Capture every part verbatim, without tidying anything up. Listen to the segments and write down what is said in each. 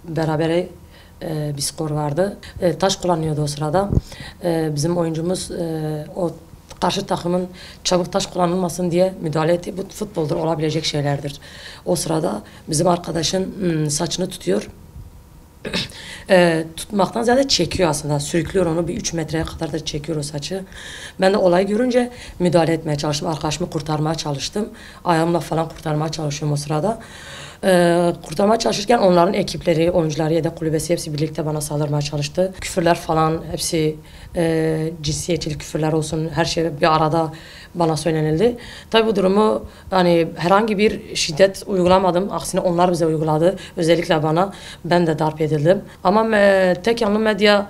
berabere e, bir skor vardı. E, taş kullanıyordu o sırada. E, bizim oyuncumuz e, o karşı takımın çabuk taş kullanılmasın diye müdahale etti. Bu futboldur, olabilecek şeylerdir. O sırada bizim arkadaşın ım, saçını tutuyor. E, tutmaktan ziyade çekiyor aslında. Sürüklüyor onu, bir üç metreye kadar da çekiyor o saçı. Ben de olayı görünce müdahale etmeye çalıştım. Arkadaşımı kurtarmaya çalıştım. Ayağımla falan kurtarmaya çalışıyorum o sırada. Ee, kurtarmaya çalışırken onların ekipleri, oyuncuları, yedek kulübesi hepsi birlikte bana saldırmaya çalıştı. Küfürler falan hepsi e, cinsiyetçilik küfürler olsun, her şey bir arada bana söylenildi. Tabii bu durumu hani herhangi bir şiddet uygulamadım. Aksine onlar bize uyguladı. Özellikle bana. Ben de darp edildim. Ama e, tek yanlı medya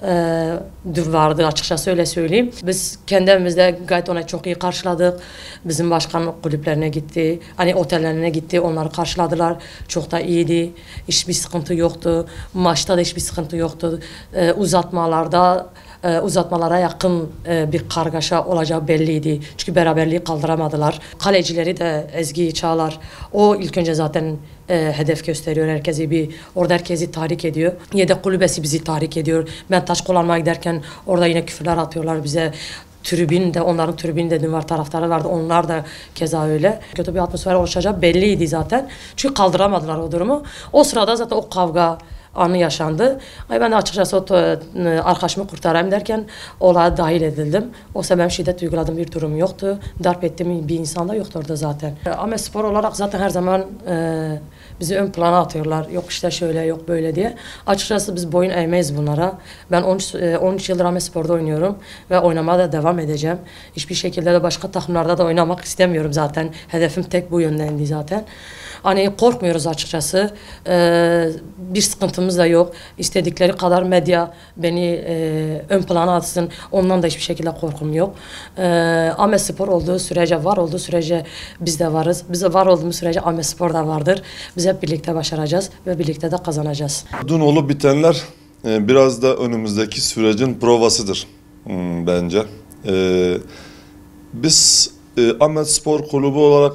e, vardı, açıkçası öyle söyleyeyim. Biz kendi evimizde gayet ona çok iyi karşıladık. Bizim başkan kulüplerine gitti, hani otellerine gitti, onları karşıladılar. Çok da iyiydi. Hiçbir sıkıntı yoktu. Maçta da hiçbir sıkıntı yoktu. E, uzatmalarda e, uzatmalara yakın e, bir kargaşa olacağı belliydi. Çünkü beraberliği kaldıramadılar. Kalecileri de Ezgi Çağlar. O ilk önce zaten e, hedef gösteriyor. Herkesi bir orada herkesi tahrik ediyor. Yedek kulübesi bizi tahrik ediyor. Ben taş kullanmaya giderken orada yine küfürler atıyorlar bize. Tribün de, onların tribün de dün var, taraftarı vardı. Onlar da keza öyle. Kötü bir atmosfer oluşacağı belliydi zaten. Çünkü kaldıramadılar o durumu. O sırada zaten o kavga anı yaşandı. Ay ben de açıkçası o arkadaşımı kurtarayım derken olaya dahil edildim. O sebep şiddet uyguladığım bir durum yoktu. Darp ettiğim bir insan da yoktu orada zaten. Ama spor olarak zaten her zaman e, bizi ön plana atıyorlar. Yok işte şöyle, yok böyle diye. Açıkçası biz boyun eğmeyiz bunlara. Ben on üç yıldır Ahmet Spor'da oynuyorum ve oynamaya da devam edeceğim. Hiçbir şekilde de başka takımlarda da oynamak istemiyorum zaten. Hedefim tek bu yöndendi zaten. Hani korkmuyoruz açıkçası. Ee, bir sıkıntımız da yok. İstedikleri kadar medya beni e, ön plana atsın. Ondan da hiçbir şekilde korkum yok. Ee, Ahmet Spor olduğu sürece, var olduğu sürece biz de varız. Biz de var olduğumuz sürece Ahmet Spor da vardır. Biz hep birlikte başaracağız ve birlikte de kazanacağız. Dün olup bitenler e, biraz da önümüzdeki sürecin provasıdır hmm, bence. E, biz e, Ahmet Spor Kulübü olarak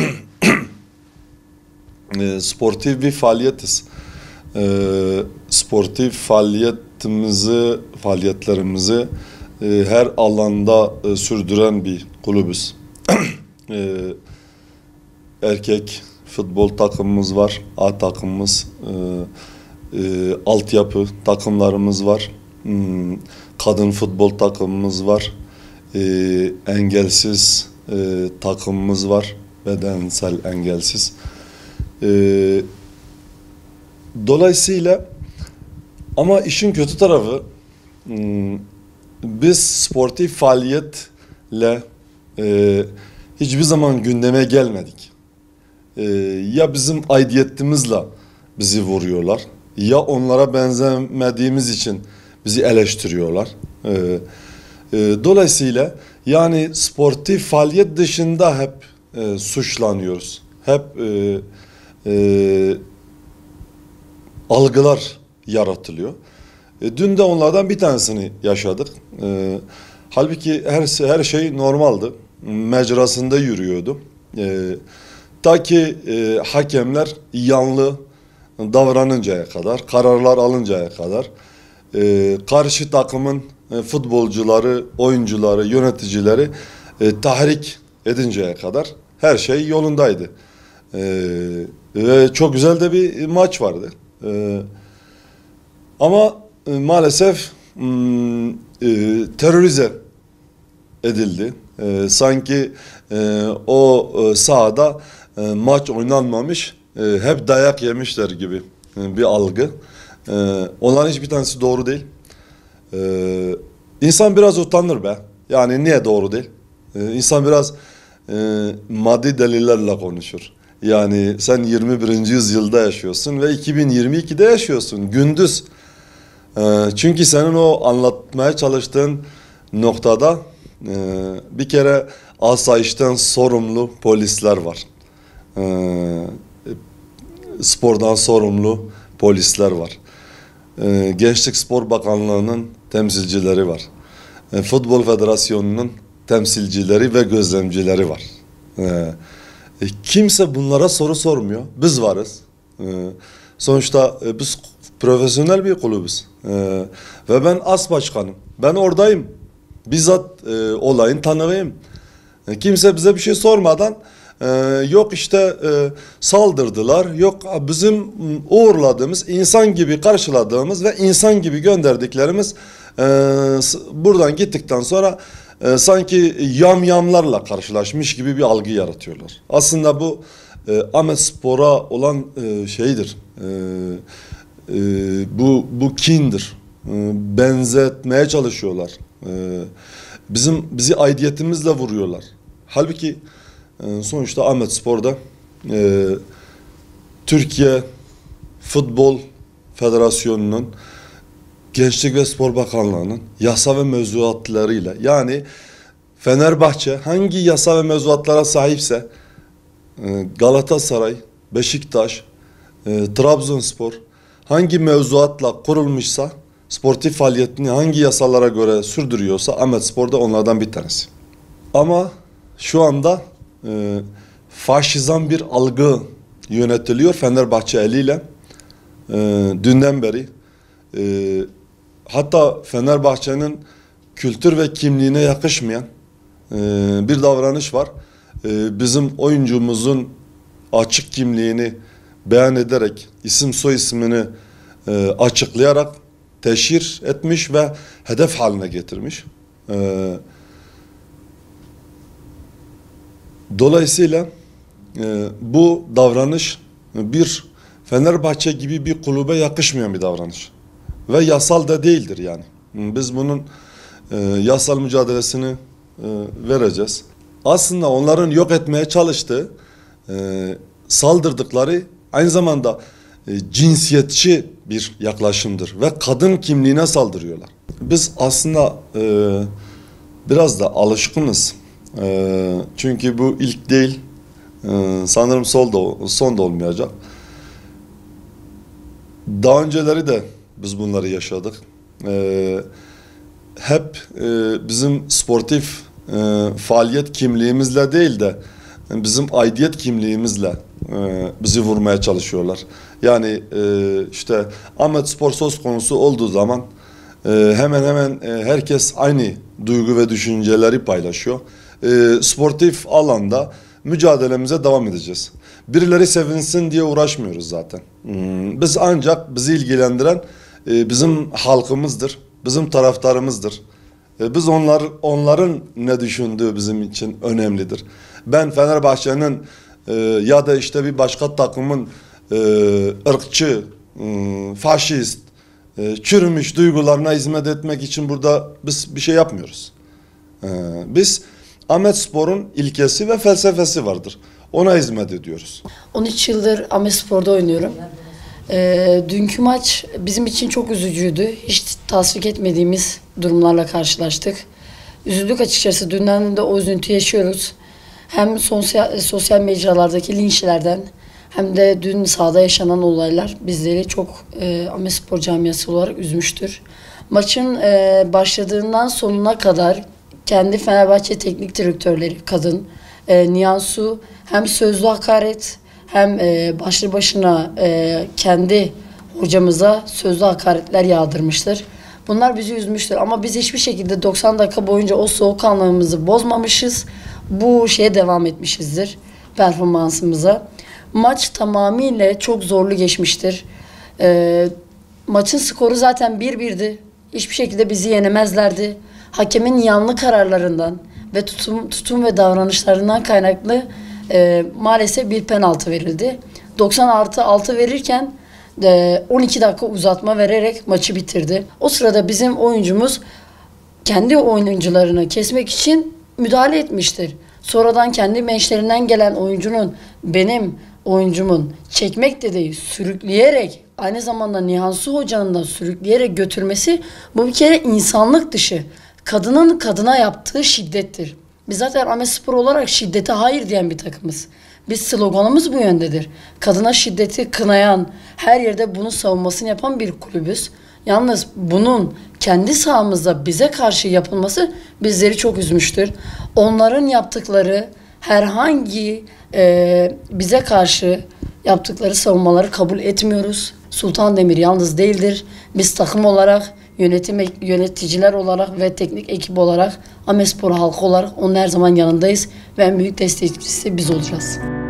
E, sportif bir faaliyetiz. E, sportif faaliyetimizi, faaliyetlerimizi e, her alanda e, sürdüren bir kulübüz. e, erkek futbol takımımız var, A takımımız, e, e, altyapı takımlarımız var, e, kadın futbol takımımız var, e, engelsiz e, takımımız var, bedensel engelsiz. Ee, dolayısıyla ama işin kötü tarafı biz sportif faaliyetle e, hiçbir zaman gündeme gelmedik. E, ya bizim aidiyetimizle bizi vuruyorlar ya onlara benzemediğimiz için bizi eleştiriyorlar. E, e, dolayısıyla yani sportif faaliyet dışında hep e, suçlanıyoruz. Hep e, E, algılar yaratılıyor. E, dün de onlardan bir tanesini yaşadık. E, halbuki her her şey normaldi. Mecrasında yürüyordu. E, ta ki e, hakemler yanlı davranıncaya kadar, kararlar alıncaya kadar, e, karşı takımın e, futbolcuları, oyuncuları, yöneticileri e, tahrik edinceye kadar her şey yolundaydı. Ee, ve çok güzel de bir maç vardı. Ee, ama e, maalesef m, e, terörize edildi. E, sanki e, o e, sahada e, maç oynanmamış, e, hep dayak yemişler gibi e, bir algı. E, onların hiçbir tanesi doğru değil. E, insan biraz utanır be. Yani niye doğru değil? E, insan biraz e, maddi delillerle konuşur. Yani sen yirmi birinci yüzyılda yaşıyorsun ve iki bin yirmi ikide yaşıyorsun gündüz. Ee, çünkü senin o anlatmaya çalıştığın noktada e, bir kere asayişten sorumlu polisler var. Ee, spordan sorumlu polisler var. Ee, Gençlik Spor Bakanlığı'nın temsilcileri var. Ee, Futbol Federasyonu'nun temsilcileri ve gözlemcileri var. Ee, Kimse bunlara soru sormuyor. Biz varız. Ee, Sonuçta e, biz profesyonel bir kulübüz. E, ve ben as başkanım. Ben oradayım. Bizzat e, olayın tanığıyım. E, kimse bize bir şey sormadan e, yok işte e, saldırdılar. Yok bizim uğurladığımız, insan gibi karşıladığımız ve insan gibi gönderdiklerimiz e, buradan gittikten sonra e, sanki yamyamlarla karşılaşmış gibi bir algı yaratıyorlar. Aslında bu e, Ahmetspor'a olan e, şeydir. E, e, bu bu kindir. E, benzetmeye çalışıyorlar. E, bizim bizi aidiyetimizle vuruyorlar. Halbuki e, sonuçta Ahmetspor'da e, Türkiye Futbol Federasyonu'nun, Gençlik ve Spor Bakanlığı'nın yasa ve mevzuatlarıyla, yani Fenerbahçe hangi yasa ve mevzuatlara sahipse e, Galatasaray, Beşiktaş, e, Trabzonspor hangi mevzuatla kurulmuşsa, sportif faaliyetini hangi yasalara göre sürdürüyorsa Ahmetspor da onlardan bir tanesi. Ama şu anda e, faşizan bir algı yönetiliyor Fenerbahçe eliyle. E, dünden beri e, hatta Fenerbahçe'nin kültür ve kimliğine yakışmayan e, bir davranış var. E, bizim oyuncumuzun açık kimliğini beyan ederek, isim soy ismini e, açıklayarak teşhir etmiş ve hedef haline getirmiş. E, dolayısıyla e, bu davranış bir Fenerbahçe gibi bir kulübe yakışmayan bir davranış. Ve yasal da değildir yani. Biz bunun e, yasal mücadelesini e, vereceğiz. Aslında onların yok etmeye çalıştığı, e, saldırdıkları aynı zamanda e, cinsiyetçi bir yaklaşımdır ve kadın kimliğine saldırıyorlar. Biz aslında e, biraz da alışkınız. E, çünkü bu ilk değil, e, sanırım sol da, son da olmayacak. Daha önceleri de biz bunları yaşadık. E, hep e, bizim sportif e, faaliyet kimliğimizle değil de bizim aidiyet kimliğimizle e, bizi vurmaya çalışıyorlar. Yani e, işte Ahmetspor söz konusu olduğu zaman e, hemen hemen e, herkes aynı duygu ve düşünceleri paylaşıyor. E, sportif alanda mücadelemize devam edeceğiz. Birileri sevinsin diye uğraşmıyoruz zaten. Hmm, biz ancak bizi ilgilendiren e, bizim halkımızdır, bizim taraftarımızdır. E, biz onlar onların ne düşündüğü bizim için önemlidir. Ben Fenerbahçe'nin e, ya da işte bir başka takımın e, ırkçı, e, faşist, e, çürümüş duygularına hizmet etmek için burada biz bir şey yapmıyoruz. E, biz Ahmetspor'un ilkesi ve felsefesi vardır. Ona hizmet ediyoruz. on üç yıldır Ahmetspor'da oynuyorum. Ee, dünkü maç bizim için çok üzücüydü. Hiç tasvip etmediğimiz durumlarla karşılaştık. Üzüldük açıkçası. Dünden de o üzüntü yaşıyoruz. Hem sosyal, sosyal mecralardaki linçlerden hem de dün sahada yaşanan olaylar bizleri çok e, Ahmetspor camiası olarak üzmüştür. Maçın e, başladığından sonuna kadar kendi Fenerbahçe teknik direktörleri kadın, e, Nihansu hem sözlü hakaret hem e, başlı başına e, kendi hocamıza sözlü hakaretler yağdırmıştır. Bunlar bizi üzmüştür ama biz hiçbir şekilde doksan dakika boyunca o soğukkanlılığımızı bozmamışız. Bu şeye devam etmişizdir performansımıza. Maç tamamıyla çok zorlu geçmiştir. E, maçın skoru zaten bir birdi. Hiçbir şekilde bizi yenemezlerdi. Hakemin yanlı kararlarından ve tutum, tutum ve davranışlarından kaynaklı e, maalesef bir penaltı verildi. doksan artı altı verirken e, on iki dakika uzatma vererek maçı bitirdi. O sırada bizim oyuncumuz kendi oyuncularını kesmek için müdahale etmiştir. Sonradan kendi menşlerinden gelen oyuncunun benim oyuncumun çekmek de değil sürükleyerek aynı zamanda Nihansu Hoca'nın da sürükleyerek götürmesi bu bir kere insanlık dışı. Kadının kadına yaptığı şiddettir. Biz zaten Ahmetspor olarak şiddete hayır diyen bir takımız. Biz sloganımız bu yöndedir. Kadına şiddeti kınayan, her yerde bunu savunmasını yapan bir kulübüz. Yalnız bunun kendi sahamızda bize karşı yapılması bizleri çok üzmüştür. Onların yaptıkları herhangi e, bize karşı Yaptıkları savunmaları kabul etmiyoruz. Sultan Demir yalnız değildir. Biz takım olarak, yönetim yöneticiler olarak ve teknik ekip olarak, Ahmetspor halkı olarak onun her zaman yanındayız ve en büyük destekçisi biz olacağız.